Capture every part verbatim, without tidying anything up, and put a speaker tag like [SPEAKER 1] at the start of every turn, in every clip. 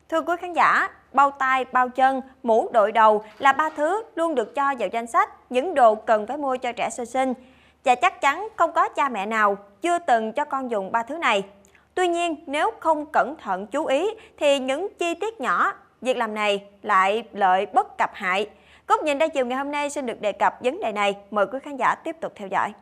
[SPEAKER 1] Thưa quý khán giả, bao tay, bao chân, mũ đội đầu là ba thứ luôn được cho vào danh sách những đồ cần phải mua cho trẻ sơ sinh. Và chắc chắn không có cha mẹ nào chưa từng cho con dùng ba thứ này. Tuy nhiên, nếu không cẩn thận chú ý thì những chi tiết nhỏ, việc làm này lại lợi bất cập hại. Góc nhìn đa chiều ngày hôm nay xin được đề cập vấn đề này. Mời quý khán giả tiếp tục theo dõi.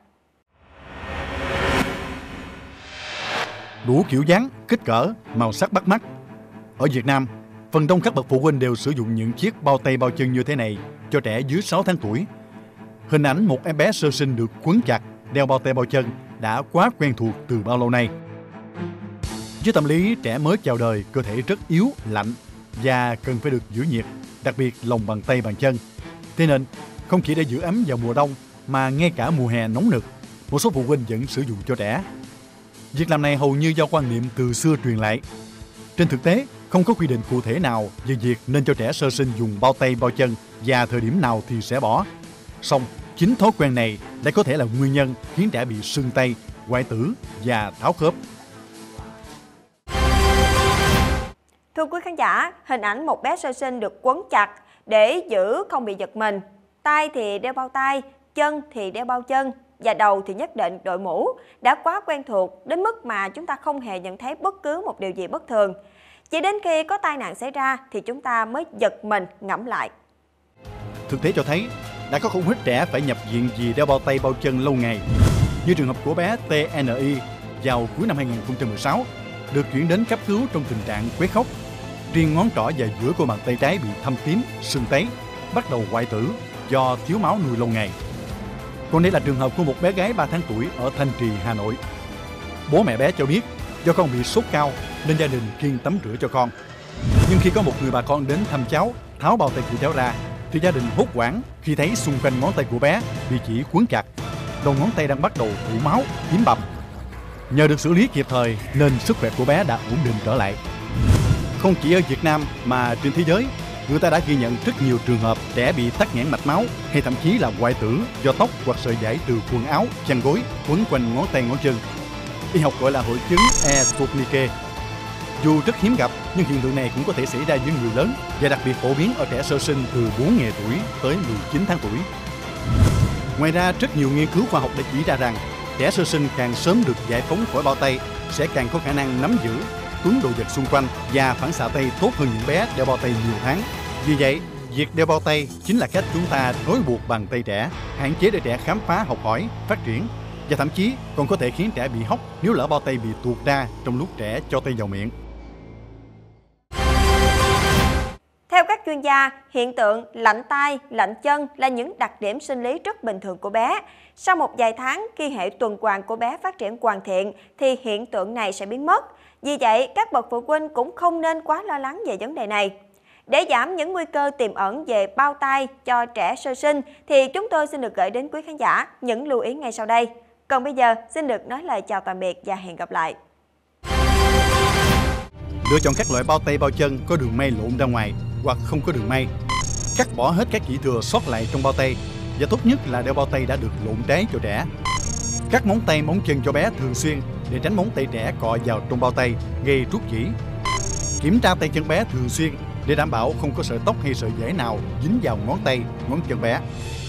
[SPEAKER 2] Đủ kiểu dáng, kích cỡ, màu sắc bắt mắt. Ở Việt Nam, phần đông các bậc phụ huynh đều sử dụng những chiếc bao tay bao chân như thế này cho trẻ dưới sáu tháng tuổi. Hình ảnh một em bé sơ sinh được quấn chặt, đeo bao tay bao chân đã quá quen thuộc từ bao lâu nay. Với tâm lý trẻ mới chào đời, cơ thể rất yếu, lạnh và cần phải được giữ nhiệt, đặc biệt lòng bàn tay bàn chân. Thế nên, không chỉ để giữ ấm vào mùa đông mà ngay cả mùa hè nóng nực, một số phụ huynh vẫn sử dụng cho trẻ. Việc làm này hầu như do quan niệm từ xưa truyền lại. Trên thực tế, không có quy định cụ thể nào về việc nên cho trẻ sơ sinh dùng bao tay bao chân và thời điểm nào thì sẽ bỏ. Song, chính thói quen này lại có thể là nguyên nhân khiến trẻ bị sưng tay, hoại tử và tháo khớp.
[SPEAKER 1] Thưa quý khán giả, hình ảnh một bé sơ sinh được quấn chặt để giữ không bị giật mình. Tay thì đeo bao tay, chân thì đeo bao chân và đầu thì nhất định đội mũ đã quá quen thuộc đến mức mà chúng ta không hề nhận thấy bất cứ một điều gì bất thường. Chỉ đến khi có tai nạn xảy ra thì chúng ta mới giật mình ngẫm lại.
[SPEAKER 2] Thực tế cho thấy đã có không ít trẻ phải nhập viện vì đeo bao tay bao chân lâu ngày. Như trường hợp của bé tê en i vào cuối năm hai nghìn không trăm mười sáu được chuyển đến cấp cứu trong tình trạng quấy khóc. Riêng ngón trỏ và giữa của bàn tay trái bị thâm tím, sưng tấy, bắt đầu hoại tử do thiếu máu nuôi lâu ngày. Còn đây là trường hợp của một bé gái ba tháng tuổi ở Thanh Trì, Hà Nội. Bố mẹ bé cho biết do con bị sốt cao nên gia đình kiêng tắm rửa cho con. Nhưng khi có một người bà con đến thăm cháu, tháo bao tay của cháu ra, thì gia đình hốt hoảng khi thấy xung quanh ngón tay của bé bị chỉ quấn chặt, đầu ngón tay đang bắt đầu ủ máu, tím bầm. Nhờ được xử lý kịp thời nên sức khỏe của bé đã ổn định trở lại. Không chỉ ở Việt Nam mà trên thế giới, người ta đã ghi nhận rất nhiều trường hợp trẻ bị tắc nghẽn mạch máu hay thậm chí là hoại tử do tóc hoặc sợi vải từ quần áo, chăn gối quấn quanh ngón tay ngón chân. Y học gọi là hội chứng E-Tourniquet. Dù rất hiếm gặp, nhưng hiện tượng này cũng có thể xảy ra với người lớn và đặc biệt phổ biến ở trẻ sơ sinh từ bốn ngày tuổi tới mười chín tháng tuổi. Ngoài ra, rất nhiều nghiên cứu khoa học đã chỉ ra rằng trẻ sơ sinh càng sớm được giải phóng khỏi bao tay sẽ càng có khả năng nắm giữ, tuấn đồ vật xung quanh và phản xạ tay tốt hơn những bé đeo bao tay nhiều tháng. Vì vậy, việc đeo bao tay chính là cách chúng ta nối buộc bàn tay trẻ, hạn chế để trẻ khám phá, học hỏi, phát triển và thậm chí còn có thể khiến trẻ bị hóc nếu lỡ bao tay bị tuột ra trong lúc trẻ cho tay vào miệng.
[SPEAKER 1] Theo các chuyên gia, hiện tượng lạnh tay, lạnh chân là những đặc điểm sinh lý rất bình thường của bé. Sau một vài tháng, khi hệ tuần hoàn của bé phát triển hoàn thiện thì hiện tượng này sẽ biến mất. Vì vậy, các bậc phụ huynh cũng không nên quá lo lắng về vấn đề này. Để giảm những nguy cơ tiềm ẩn về bao tay cho trẻ sơ sinh thì chúng tôi xin được gửi đến quý khán giả những lưu ý ngay sau đây. Còn bây giờ, xin được nói lời chào tạm biệt và hẹn gặp lại.
[SPEAKER 2] Lựa chọn các loại bao tay bao chân có đường may lộn ra ngoài hoặc không có đường may. Cắt bỏ hết các chỉ thừa sót lại trong bao tay và tốt nhất là đeo bao tay đã được lộn trái cho trẻ. Cắt móng tay móng chân cho bé thường xuyên để tránh móng tay trẻ cọ vào trong bao tay gây rút chỉ. Kiểm tra tay chân bé thường xuyên để đảm bảo không có sợi tóc hay sợi dễ nào dính vào ngón tay, ngón chân bé.